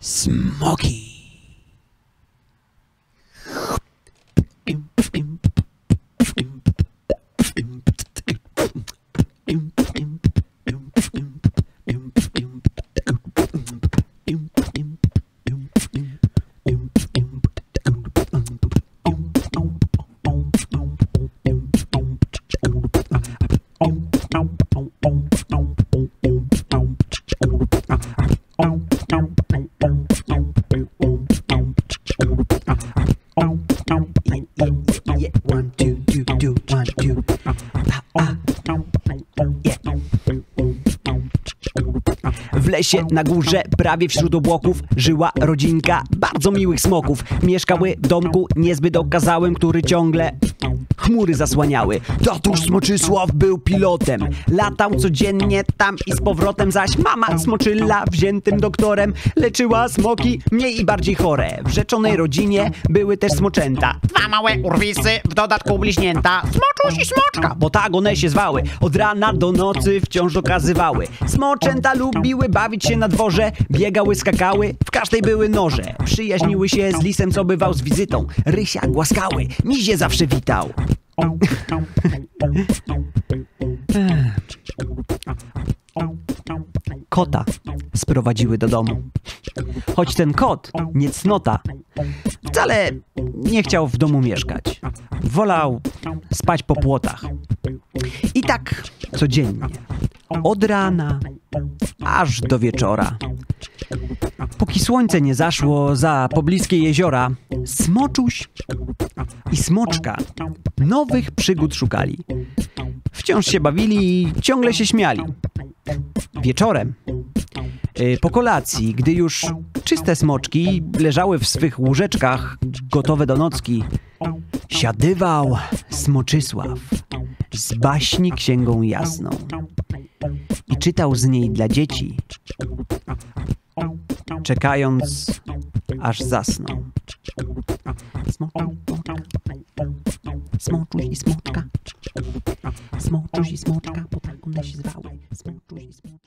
Smoki. W lesie na górze, prawie wśród obłoków, żyła rodzinka bardzo miłych smoków. Mieszkały w domku niezbyt okazałym, który ciągle chmury zasłaniały. Tatuś Smoczysław był pilotem, latał codziennie tam i z powrotem, zaś mama Smoczylla wziętym doktorem leczyła smoki mniej i bardziej chore. W rzeczonej rodzinie były też smoczęta, Dwa małe urwisy, w dodatku bliźnięta, Smoczuś i Smoczka. bo tak one się zwały. Od rana do nocy wciąż dokazywały. Smoczęta lubiły bawić się na dworze, biegały, skakały, w każdej były noże. Przyjaźniły się z lisem, co bywał z wizytą. Rysia głaskały, mizie zawsze witał. Kota sprowadziły do domu. Choć ten kot, nie cnota, wcale nie chciał w domu mieszkać. Wolał spać po płotach. I tak codziennie, od rana aż do wieczora. Póki słońce nie zaszło za pobliskie jeziora, Smoczuś i Smoczka nowych przygód szukali. Wciąż się bawili i ciągle się śmiali. Wieczorem, po kolacji, gdy już czyste smoczki leżały w swych łóżeczkach, gotowe do nocki, siadywał Smoczysław z baśni księgą jasną i czytał z niej dla dzieci, czekając, aż zasną. Smoczuś i Smoczka, Smoczuś i Smoczka, bo tak one się zwały. Smoczuś i Smoczka.